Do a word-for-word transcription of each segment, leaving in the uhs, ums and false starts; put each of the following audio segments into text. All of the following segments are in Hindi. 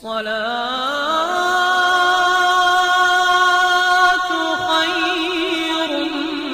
अस्सलातु खैरुम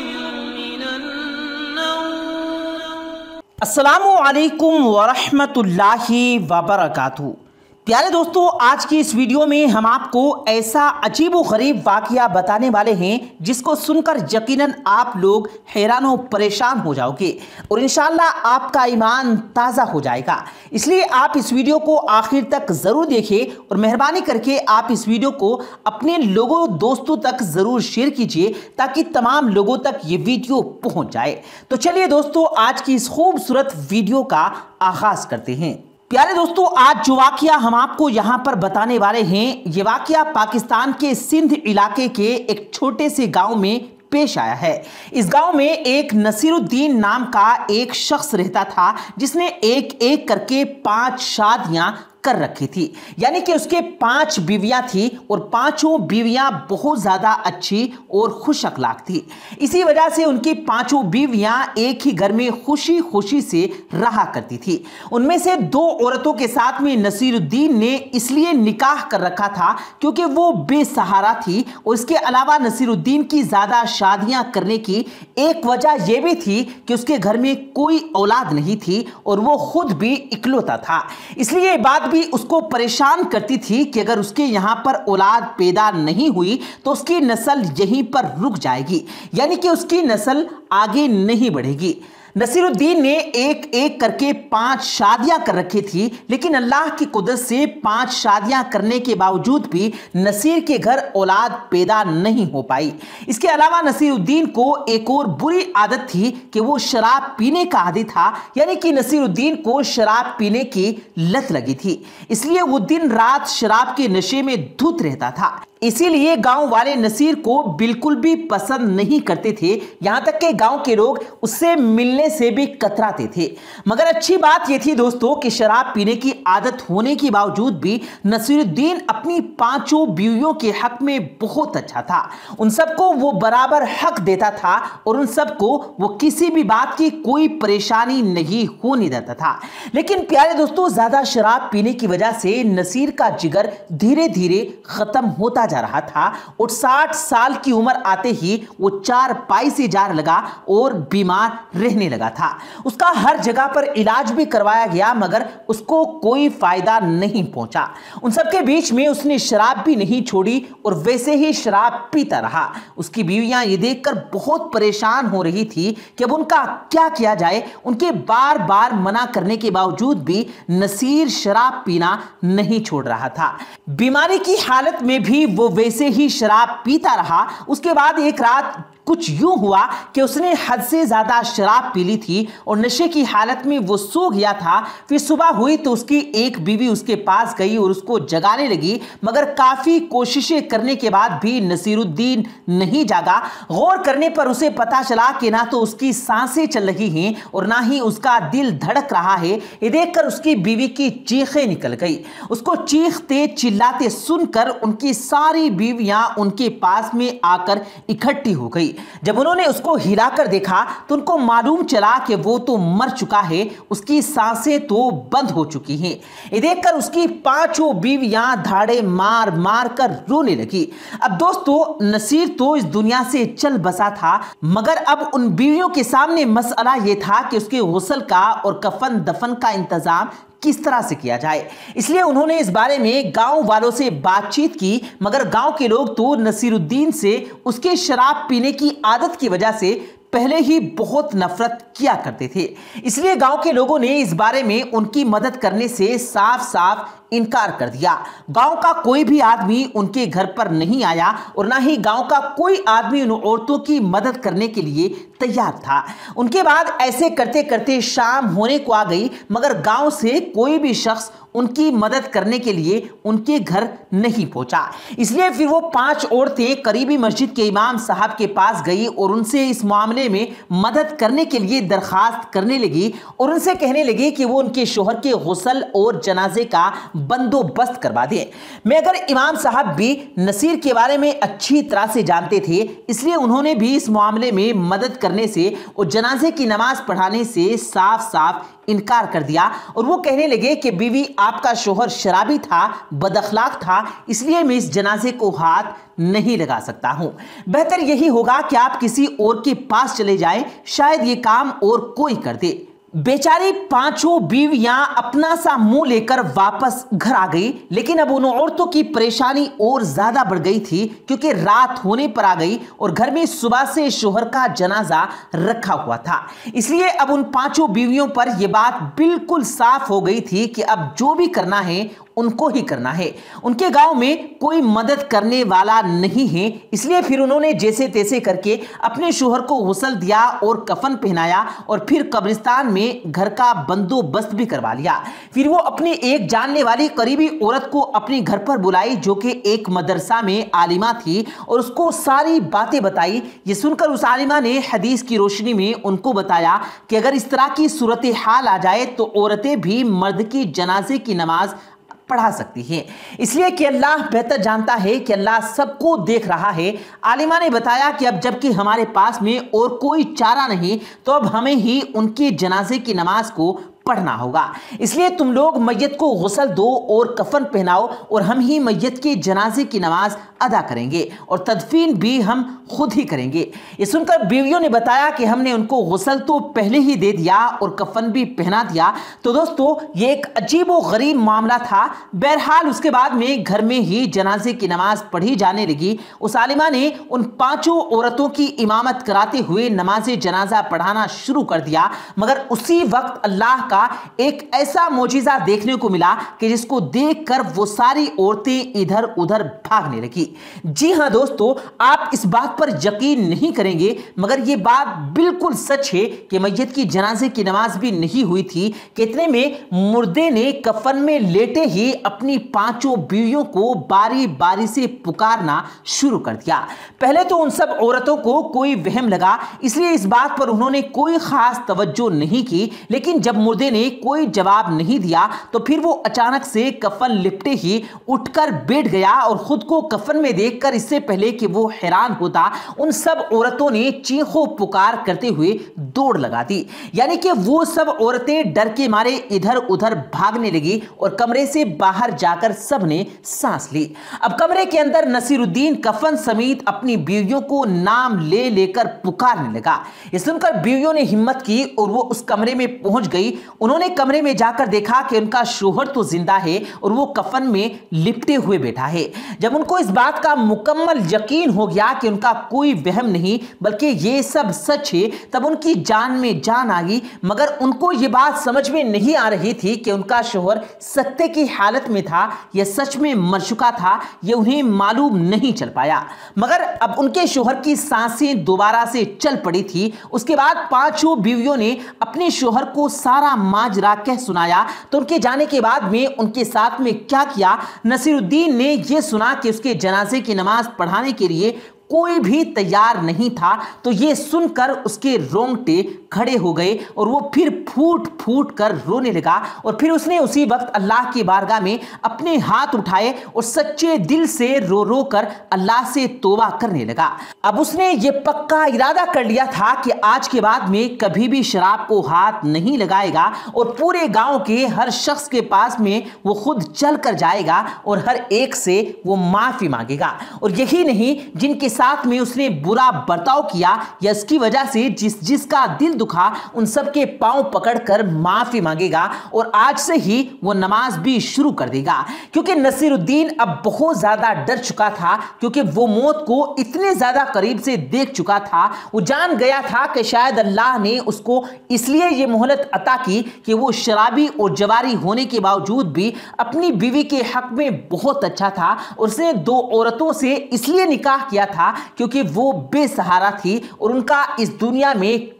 मिनन्नौम। अस्सलामु अलैकुम वरहमतुल्लाहि वबरकातुहू। प्यारे दोस्तों, आज की इस वीडियो में हम आपको ऐसा अजीबोगरीब वाकया बताने वाले हैं जिसको सुनकर यकीनन आप लोग हैरान और परेशान हो जाओगे और इंशाअल्लाह आपका ईमान ताज़ा हो जाएगा। इसलिए आप इस वीडियो को आखिर तक ज़रूर देखें और मेहरबानी करके आप इस वीडियो को अपने लोगों दोस्तों तक ज़रूर शेयर कीजिए ताकि तमाम लोगों तक ये वीडियो पहुँच जाए। तो चलिए दोस्तों, आज की इस खूबसूरत वीडियो का आगाज़ करते हैं। प्यारे दोस्तों, आज जो वाकया हम आपको यहां पर बताने वाले हैं, ये वाकया पाकिस्तान के सिंध इलाके के एक छोटे से गांव में पेश आया है। इस गांव में एक नसीरुद्दीन नाम का एक शख्स रहता था जिसने एक एक करके पांच शादियां कर रखी थी, यानी कि उसके पांच बीवियां थी और पांचों बीवियां बहुत ज्यादा अच्छी और खुश अखलाक थी। इसी वजह से उनकी पांचों बीवियां एक ही घर में खुशी खुशी से रहा करती थी। उनमें से दो औरतों के साथ में नसीरुद्दीन ने इसलिए निकाह कर रखा था क्योंकि वो बेसहारा थी और इसके अलावा नसीरुद्दीन की ज्यादा शादियां करने की एक वजह यह भी थी कि उसके घर में कोई औलाद नहीं थी और वो खुद भी इकलौता था। इसलिए बात भी उसको परेशान करती थी कि अगर उसके यहां पर औलाद पैदा नहीं हुई तो उसकी नस्ल यहीं पर रुक जाएगी, यानी कि उसकी नस्ल आगे नहीं बढ़ेगी। नसीरुद्दीन ने एक एक करके पांच शादियां कर रखी थी, लेकिन अल्लाह की कुदरत से पांच शादियां करने के बावजूद भी नसीर के घर औलाद पैदा नहीं हो पाई। इसके अलावा नसीरुद्दीन को एक और बुरी आदत थी कि वो शराब पीने का आदी था, यानी कि नसीरुद्दीन को शराब पीने की लत लगी थी। इसलिए वो दिन रात शराब के नशे में धुत रहता था। इसीलिए गांव वाले नसीर को बिल्कुल भी पसंद नहीं करते थे, यहां तक कि गांव के लोग उससे मिलने से भी कतराते थे। मगर अच्छी बात यह थी दोस्तों कि शराब पीने की आदत होने के बावजूद भी नसीरुद्दीन अपनी पांचों बीवियों के हक में बहुत अच्छा था। उन सबको वो बराबर हक देता था और उन सबको वो किसी भी बात की कोई परेशानी नहीं होने देता था। लेकिन प्यारे दोस्तों, ज्यादा शराब पीने की वजह से नसीर का जिगर धीरे धीरे खत्म होता जा रहा था और साठ साल की उम्र आते ही वो चार पाई से जार लगा और बीमार रहने लगा था। उसका हर जगह पर इलाज भी करवाया गया मगर उसको कोई फायदा नहीं पहुंचा। उन सबके बीच में उसने शराब भी नहीं छोड़ी और वैसे ही शराब पीता रहा। उसकी बीवियां ये देखकर बहुत परेशान हो रही थी कि अब उनका क्या किया जाए। उनके बार बार मना करने के बावजूद भी नसीर शराब पीना नहीं छोड़ रहा था। बीमारी की हालत में भी वो वैसे ही शराब पीता रहा। उसके बाद एक रात कुछ यूं हुआ कि उसने हद से ज्यादा शराब पी ली थी और नशे की हालत में वो सो गया था। फिर सुबह हुई तो उसकी एक बीवी उसके पास गई और उसको जगाने लगी, मगर काफी कोशिशें करने के बाद भी नसीरुद्दीन नहीं जागा। गौर करने पर उसे पता चला कि ना तो उसकी सांसें चल रही हैं और ना ही उसका दिल धड़क रहा है। ये देखकर उसकी बीवी की चीखें निकल गई। उसको चीखते चिल्लाते सुनकर उनकी सारी बीवियां उनके पास में आकर इकट्ठी हो गई। जब उन्होंने उसको हिलाकर देखा तो उनको मालूम चला कि वो तो मर चुका है, उसकी सांसें तो बंद हो चुकी हैं। ये देखकर उसकी पांचों बीवियां धाड़े मार मार कर रोने लगी। अब दोस्तों, नसीर तो इस दुनिया से चल बसा था, मगर अब उन बीवियों के सामने मसला यह था कि उसके गुस्ल का और कफन दफन का इंतजाम किस तरह से किया जाए। इसलिए उन्होंने इस बारे में गांव वालों से बातचीत की, मगर गांव के लोग तो नसीरुद्दीन से उसके शराब पीने की आदत की वजह से पहले ही बहुत नफरत किया करते थे। इसलिए गांव के लोगों ने इस बारे में उनकी मदद करने से साफ साफ इनकार कर दिया। गांव का कोई भी आदमी उनके घर पर नहीं आया और ना ही गांव का कोई आदमी उन औरतों की मदद करने के लिए तैयार था। उनके बाद ऐसे करते करते शाम होने को आ गई, मगर गांव से कोई भी शख्स उनकी मदद करने के लिए उनके घर नहीं पहुंचा। इसलिए फिर वो पांच औरतें करीबी मस्जिद के इमाम साहब के पास गई और उनसे इस मामले में मदद करने के लिए दरखास्त करने लगी और उनसे कहने लगी कि वो उनके शोहर के गुस्ल और जनाजे का बंदोबस्त करवा दें। मगर इमाम साहब भी नसीर के बारे में अच्छी तरह से जानते थे, इसलिए उन्होंने भी इस मामले में मदद करने से और जनाजे की नमाज पढ़ाने से साफ साफ इनकार कर दिया और वो कहने लगे कि बीवी आपका शोहर शराबी था, बदअखलाक था, इसलिए मैं इस जनाजे को हाथ नहीं लगा सकता हूं। बेहतर यही होगा कि आप किसी और के पास चले जाएं, शायद ये काम और कोई कर दे। बेचारी पांचों बीवियां अपना सा मुंह लेकर वापस घर आ गई, लेकिन अब उन औरतों की परेशानी और ज्यादा बढ़ गई थी क्योंकि रात होने पर आ गई और घर में सुबह से शोहर का जनाजा रखा हुआ था। इसलिए अब उन पांचों बीवियों पर यह बात बिल्कुल साफ हो गई थी कि अब जो भी करना है उनको ही करना है। उनके गांव में कोई मदद करने वाला नहीं है, इसलिए फिर उन्होंने जैसे तैसे करके अपने शोहर को गुस्ल दिया और कफन पहनाया और फिर कब्रिस्तान में घर का बंदोबस्त भी करवा लिया। फिर वो अपनी एक जानने वाली करीबी औरत को अपने घर पर बुलाई जो कि एक मदरसा में आलिमा थी और उसको सारी बातें बताई। ये सुनकर उस आलिमा ने हदीस की रोशनी में उनको बताया कि अगर इस तरह की सूरत हाल आ जाए तो औरतें भी मर्द की जनाजे की नमाज पढ़ा सकती है, इसलिए कि अल्लाह बेहतर जानता है कि अल्लाह सबको देख रहा है। आलिमा ने बताया कि अब जबकि हमारे पास में और कोई चारा नहीं तो अब हमें ही उनके जनाजे की नमाज को पढ़ना होगा, इसलिए तुम लोग मैयत को गुस्ल दो और कफन पहनाओ और हम ही मैयत के जनाजे की नमाज अदा करेंगे और तदफीन भी हम खुद ही करेंगे। ये सुनकर बीवियों ने बताया कि हमने उनको गुस्ल तो पहले ही दे दिया और कफन भी पहना दिया। तो दोस्तों ये एक अजीब व गरीब मामला था। बहरहाल उसके बाद में घर में ही जनाजे की नमाज पढ़ी जाने लगी। उस आलिमा ने उन पांचों औरतों की इमामत कराते हुए नमाज जनाजा पढ़ाना शुरू कर दिया, मगर उसी वक्त अल्लाह का एक ऐसा मौजिज़ा देखने को मिला कि जिसको देखकर वो सारी औरतें इधर उधर भागने लगी। जी हां दोस्तों, आप इस बात पर यकीन नहीं करेंगे मगर ये बात बिल्कुल सच है कि मैयत की जनाजे की नमाज भी नहीं हुई थी कि इतने में मुर्दे ने कफन में लेटे ही अपनी पांचों बीवियों को बारी बारी से पुकारना शुरू कर दिया। पहले तो उन सब औरतों को कोई वहम लगा, इसलिए इस बात पर उन्होंने कोई खास तवज्जो नहीं की, लेकिन जब मुर्दे ने कोई जवाब नहीं दिया तो फिर वो अचानक से कफन लिपटे ही उठकर बैठ गया और खुद को कफन में देखकर इससे पहले कि वो हैरान होता उन सब औरतों ने चीखों पुकार करते हुए दौड़ लगा दी। यानी कि वो सब औरतें डर के मारे इधर उधर भागने लगी और कमरे से बाहर जाकर सबने सांस ली। अब कमरे के अंदर नसीरुद्दीन कफन समेत अपनी बीवियों को नाम ले लेकर पुकारने लगा। ये सुनकर बीवियों ने हिम्मत की और वो उस कमरे में पहुंच गई। उन्होंने कमरे में जाकर देखा कि उनका शोहर तो जिंदा है और वो कफन में लिपटे हुए बैठा है। जब उनको इस बात का मुकम्मल यकीन हो गया कि उनका कोई वहम नहीं बल्कि ये सब सच है, तब उनकी जान में जान आ गई। मगर उनको ये बात समझ में नहीं आ रही थी कि उनका शोहर सत्ते की हालत में था या सच में मर चुका था, ये उन्हें मालूम नहीं चल पाया। मगर अब उनके शोहर की सांसें दोबारा से चल पड़ी थी। उसके बाद पांचों बीवियों ने अपने शोहर को सारा माजरा कह सुनाया। तो उनके जाने के बाद में उनके साथ में क्या किया, नसीरुद्दीन ने यह सुना कि उसके जनाजे की नमाज पढ़ाने के लिए कोई भी तैयार नहीं था। तो ये सुनकर उसके रोंगटे खड़े हो गए और वो फिर फूट फूट कर रोने लगा और फिर उसने उसी वक्त अल्लाह की बारगाह में अपने हाथ उठाए और सच्चे दिल से रो रो कर अल्लाह से तौबा करने लगा। अब उसने ये पक्का इरादा कर लिया था कि आज के बाद में कभी भी शराब को हाथ नहीं लगाएगा और पूरे गांव के हर शख्स के पास में वो खुद चल कर जाएगा और हर एक से वो माफी मांगेगा। और यही नहीं, जिनके साथ में उसने बुरा बर्ताव किया या इसकी वजह से जिस जिसका दिल दुखा उन सबके पांव पकड़कर माफी मांगेगा और आज से ही वो नमाज भी शुरू कर देगा। क्योंकि नसीरुद्दीन अब बहुत ज्यादा डर चुका था, क्योंकि वो मौत को इतने ज्यादा करीब से देख चुका था। वो जान गया था कि शायद अल्लाह ने उसको इसलिए ये मोहलत अता की कि वो शराबी और जवारी होने के बावजूद भी अपनी बीवी के हक में बहुत अच्छा था। उसने दो औरतों से इसलिए निकाह किया था क्योंकि वो बेसहारा थी और उनका इस दुनिया में कोई नहीं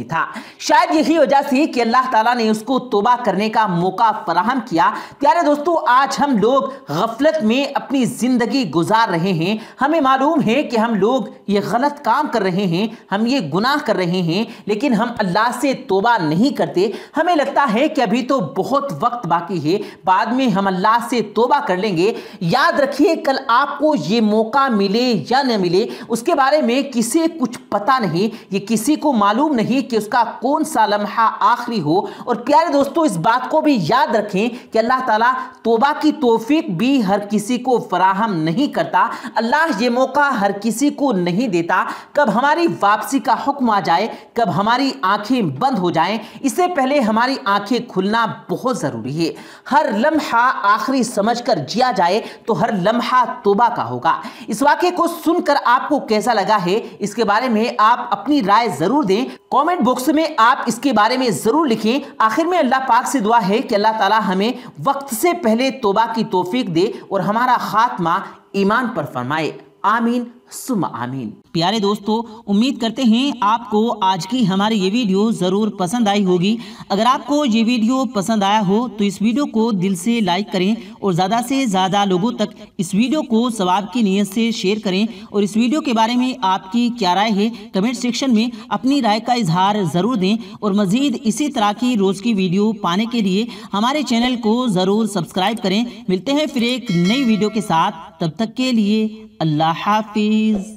था। शायद यही वजह से कि अल्लाह ताला ने उसको तौबा करने का मौका फराहम किया। प्यारे दोस्तों, आज हम लोग गफलत में अपनी जिंदगी गुजार रहे हैं। हमें मालूम है कि हम लोग ये गलत काम कर रहे हैं, हम ये गुनाह कर रहे हैं, लेकिन हम अल्लाह से तौबा नहीं करते। हमें लगता है कि अभी तो बहुत वक्त बाकी है, बाद में हम अल्लाह से तौबा कर लेंगे। याद रखिए, कल आपको ये मौका मिले या न मिले उसके बारे में किसी कुछ पता नहीं, ये किसी को मालूम नहीं कि उसका कौन सा लम्हा आखिरी हो। और प्यारे दोस्तों, इस बात को भी याद रखें कि अल्लाह ताला तौबा की तौफीक भी हर किसी को फराहम नहीं करता। अल्लाह ये मौका हर किसी को नहीं देता। कब हमारी वापसी का हुक्म आ जाए, कब हमारी आंखें बंद हो जाएं, इससे पहले हमारी आंखें खुलना बहुत जरूरी है। हर लम्हा आखिरी समझकर जिया जाए तो हर लम्हा तौबा का होगा। इस वाक़े को सुनकर आपको कैसा लगा है, इसके बारे में आप अपनी राय जरूर दें। कमेंट बॉक्स में आप इसके बारे में जरूर लिखें। आखिर में अल्लाह पाक से दुआ है कि अल्लाह ताला हमें वक्त से पहले तौबा की तौफीक दे और हमारा खात्मा ईमान पर फरमाए। आमीन सुम्मा आमीन। प्यारे दोस्तों, उम्मीद करते हैं आपको आज की हमारी ये वीडियो ज़रूर पसंद आई होगी। अगर आपको ये वीडियो पसंद आया हो तो इस वीडियो को दिल से लाइक करें और ज़्यादा से ज़्यादा लोगों तक इस वीडियो को सवाब की नीयत से शेयर करें। और इस वीडियो के बारे में आपकी क्या राय है, कमेंट सेक्शन में अपनी राय का इजहार ज़रूर दें। और मज़ीद इसी तरह की रोज़ की वीडियो पाने के लिए हमारे चैनल को ज़रूर सब्सक्राइब करें। मिलते हैं फिर एक नई वीडियो के साथ, तब तक के लिए अल्लाह हाफिज़।